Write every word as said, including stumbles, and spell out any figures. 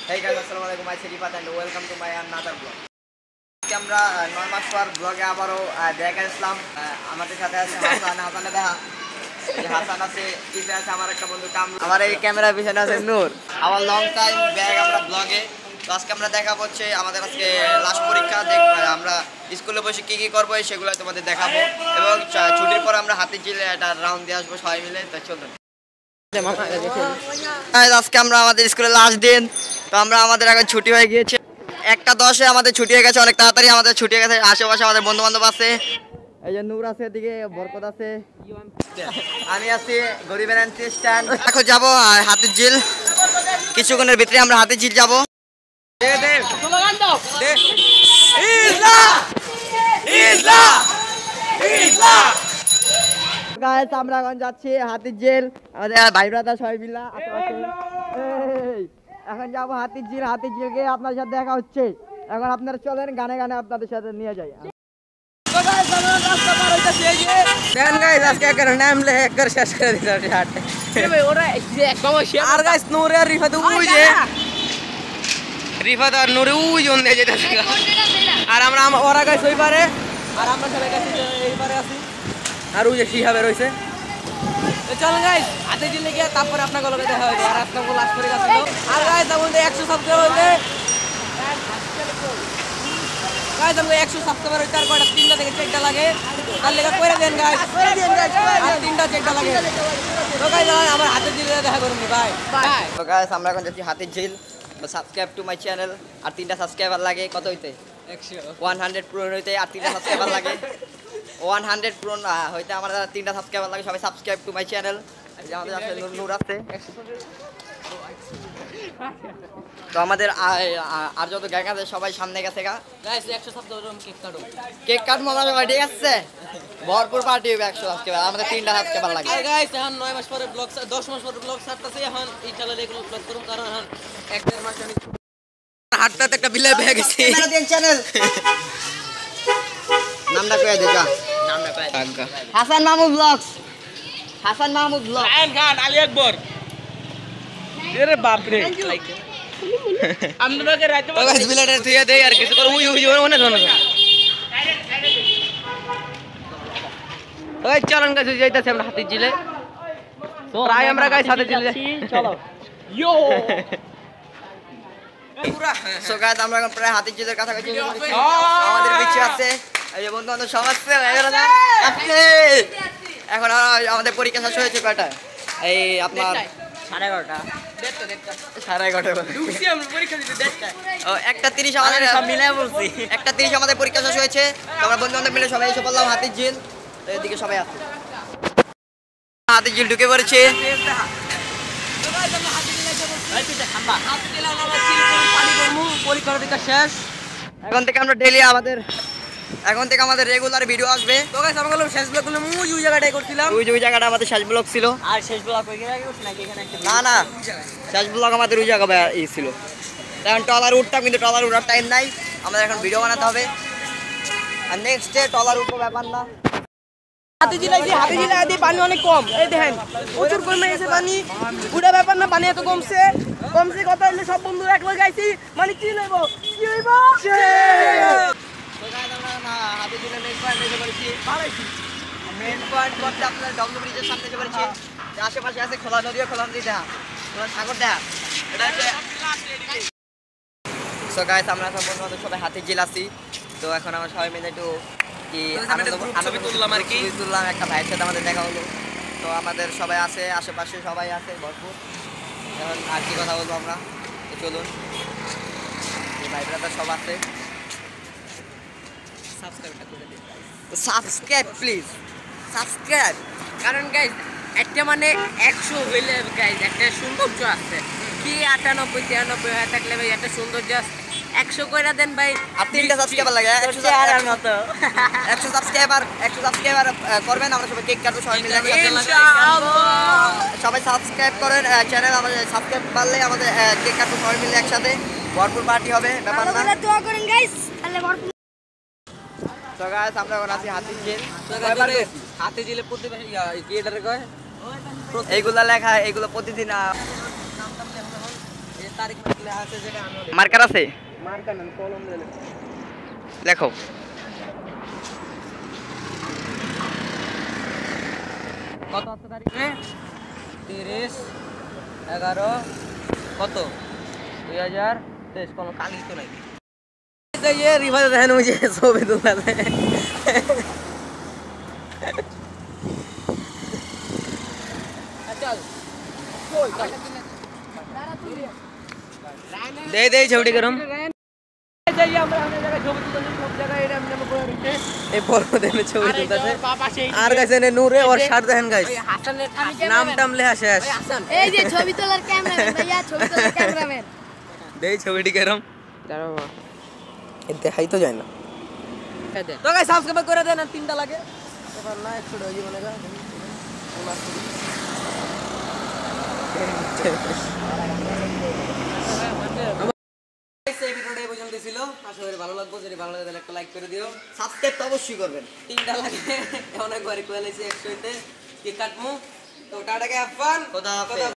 Hey guys, আসসালামু আলাইকুম, I am Sirifat and welcome to my another vlog. আজকে আমরা নয় মাস পর ব্লগে আবারও দেখা আসলাম। আমাদের সাথে আছে হাসান, হাসানে দেখা হাসান আছে, পিছনে আছে আমার একটা বন্ধু কামরু, আমার এই ক্যামেরার পিছনে আছে নূর। আমার লং টাইম ব্যাগ আমরা ব্লগে। তো আজকে আমরা দেখা হচ্ছে আমাদের আজকে লাস্ট পরীক্ষা, দেখ আমরা স্কুলে বসে কী কী করবো সেগুলো তোমাদের দেখাবো, এবং ছুটির পর আমরা হাতে চিলে একটা রাউন্ড দিয়ে আসবো সবাই মিলে। তো চলুন, আজকে আমরা আমাদের স্কুলে লাস্ট দিন, তো আমরা আমাদের এখন ছুটি হয়ে গিয়েছে একটা দশে, আমাদের ছুটি হয়ে গেছে অনেক তাড়াতাড়ি, আমাদের ছুটি হয়ে গেছে। আশেপাশে আমাদের বন্ধু বান্ধব আছে, এই যে নূর আছে, এদিকে বরকত আছে, আমি আছি গরিবের স্ট্যান্ড। এখন যাবো হাতির ঝিল, কিছুক্ষণের ভিতরে আমরা হাতির ঝিল যাবো। আমরা এখন যাচ্ছি হাতির ঝিল, আমাদের ভাই ব্রাদার সবাই মিলা আশেপাশে। এখন যাবো হাতির ঝিল, হাতির ঝিল গিয়ে আপনার সাথে দেখা হচ্ছে। এখন আপনারা চলেন, গানে গানে আপনাদের সাথে নিয়ে যাই। রিফাত আর নুরে উই জন দিয়ে যেতে, আর আমরা ওরা গাছ ওই পারে, আর আমরা সবাই গাছ এই পারে আছি, আর ওই যে শিহাবে রয়েছে। চল গাইস হাতে দিলে গিয়ে তারপরে আপনাকে লগে দেখা হবে, আর আপনাকে লাস্ট করে গেছিল। আর গাইস আমাদের একশো সাবস্ক্রাইবার হইলে গাইস আমাদের একশো সাবস্ক্রাইবার হইতে আর কয়টা তিনটা থেকে চারটা লাগে, তার লেগে করে দেন গাইস, করে দেন গাইস, আর তিনটা চারটা লাগে। তো গাইস আমার হাতের ঝিলে দেখা করুন ভাই বাই। তো গাইস আমরা এখন যাচ্ছি হাতের ঝিল, সাবস্ক্রাইব টু মাই চ্যানেল। আর তিনটা সাবস্ক্রাইবার লাগে কত হইতে, একশো ওয়ান হান্ড্রেড পূরণ হইতে, আর তিনটা সাবস্ক্রাইবার লাগে ওয়ান হান্ড্রেড পূরণ হইতে আমার তিনটা সাবস্ক্রাইবার লাগে। সবাই সাবস্ক্রাইব টু মাই চ্যানেল। আমাদের আছে নূর আছে, তো আমাদের আর যত গ্যাং আছে সবাই সামনে গেছে গা। গাইস একশো সাবস্ক্রাইবার কেক কাটো, কেক কাটবো আমরা সবাই, ঠিক আছে? ভরপুর পার্টি হবে একশো সাবস্ক্রাইবার, আমাদের তিনটা সাবস্ক্রাইবার লাগে। আর গাইস এখন নয় মাস পরে ব্লগ, দশ মাস পরে ব্লগ ছাড়তেছে, এখন ইনশাআল্লাহ রেগুলার ব্লগ করব, কারণ এখন এক দেড় মাস আমি হাটটাতে একটা বিলাই পেয়ে গেছি। ক্যামেরা দেন চ্যানেল নামটা কয়ে দে, যা নামটা কয়ে দে, হাসান মাহমুদ ব্লগস, হাসান মাহমুদ ব্লগ, আয়ন খান, আলী আকবর। আরে বাপ রে, আমরা কে রাতে গাইস বিলাটা থিয়া দেই, আর কিছু করে উই উই ওনে ধরে ওই চলন গাইস যাইতাছি আমরা হাতির ঝিলে। প্রায় আমরা গাইস হাতির ঝিলে চলো ইয়ো। সো গাইস আমরা এখন প্রায় হাতির ঝিলের কাছাকাছি, আমাদের পিছে আছে এই যে বন্ধু বান্ধব সব আছে। এখন আমাদের পরীক্ষা শেষ হয়েছে কয়টা, এই আপনার সাড়ে এগারোটা সাড়ে এগারোটা একটা তিরিশ আমাদের মিলে বলছি, একটা তিরিশ আমাদের পরীক্ষা শেষ হয়েছে। আমরা বন্ধু বান্ধব মিলে সবাই এসে বললাম হাতির ঝিল, এদিকে সবাই আছে, হাতির ঝিল ঢুকে পড়েছে। এখন থেকে আমরা ডেইলি আমাদের এখন থেকে আমাদের রেগুলার ভিডিও আসবে। তো গাইস আমরা বললাম শেষ ব্লগ গুলো ওই ওই জায়গাটাই করছিলাম, ওই ওই জায়গাটা আমাদের শেষ ব্লগ ছিল। আর শেষ ব্লগ কই জায়গায় করছ নাকি এখানে একটা, না না শেষ ব্লগ আমাদের ওই জায়গায় এই ছিল। এখন টলার উঠতাম, কিন্তু টলার উঠার টাইম নাই, আমাদের এখন ভিডিও বানাতে হবে। আর নেক্সট ডে টলার উঠবো, ব্যাপার না। হাতি জেলায় যে হাতি জেলায় আদি পানি অনেক কম, এই দেখেন প্রচুর কমে গেছে পানি, পুরো ব্যাপার না, পানি এত কমছে কমছে কথা হইলে সব বন্ধু এক লগে গাইছি, মানে কি লইব কি হইব হাতি জেলা মেইন পয়েন্ট এসে পড়েছি, মেইন পয়েন্ট বলতে আপনার ডবল ব্রিজের সামনে এসে পড়েছি। আশেপাশে আছে খোলা নদী, খোলা নদী দেখা, খোলা সাগর দেখা, এটা হচ্ছে। সো গাইস আমরা সব বন্ধু বান্ধব সবাই হাতির ঝিল আছি। তো এখন আমরা সবাই মিলে একটু কি ছবি তুললাম আর কি, তুললাম একটা ভাইয়ের সাথে আমাদের দেখা হলো। তো আমাদের সবাই আছে, আশেপাশে সবাই আছে ভরপুর। এখন আর কি কথা বলবো আমরা, চলুন, ভাই ব্রাদার সব আছে। সাবস্ক্রাইবটা করে দিন, সাবস্ক্রাইব প্লিজ, সাবস্ক্রাইব। কারণ গাইস একটা মানে একশো হইলে গাইস একটা সৌন্দর্য আছে, কি আটানব্বই তিরানব্বই হয়ে থাকলে ভাই একটা সৌন্দর্য আছে। একশো কইরা দেন ভাই, আর তিনটা সাবস্ক্রাইবার লাগে, একশো মতো একশো সাবস্ক্রাইবার একশো সাবস্ক্রাইবার করবেন, আমরা সবাই কেক কাটবো সবাই মিলে ইনশাআল্লাহ। সবাই সাবস্ক্রাইব করেন চ্যানেল, আমাদের সাবস্ক্রাইব বাড়লে আমাদের কেক কাটবো সবাই মিলে একসাথে, ভরপুর পার্টি হবে, ব্যাপার না। দোয়া করেন গাইস, তাহলে ভরপুর। তো গাইস আমরা এখন আছি হাতির ঝিল, হাতির ঝিলে প্রতিদিন কি এটারে কয় এইগুলা লেখা, এইগুলো প্রতিদিন তারিখ মার্ক লেখা আছে যেটা আমি মার্কার আছে মার্কার না কলম দিয়ে লেখো কত আছে তারিখে তিরিশ এগারো কত দুই হাজার তেইশ কোনো কালি তো নাই ये रिवर रहन मुझे सो भी दूंगा चल দে দে ছবিটি গরম যাই আমরা অনেক জায়গায় ছবি তুলতে সব জায়গায় এটা আমরা করে রেখে এই পর্বতে ছবি তুলতেছে আর গাইস এনে নূরে और শার দেখেন গাইস হাসানের নাম টাম লেখা শেষ এই যে ছবি তোলার ক্যামেরাম্যান ভাইয়া ছবি তোলার ক্যামেরাম্যান দে ছবিটি গরম দাঁড়াও এ দেখাই তো যায় না তো গাইস সাবস্ক্রাইব করে দেন তিনটা লাগে এবার না একশো হয়ে যাবে না এই ভিডিওটা এই পর্যন্ত ছিল আশা করি ভালো লাগবে যদি ভালো লাগে তাহলে একটা লাইক করে দিও সাবস্ক্রাইব তো অবশ্যই করবেন তিনটা লাগে অনেক বারে কোয়ালিটি একশো তে কি কাটমু তো টাটা কে আফান খোদা হাফেজ।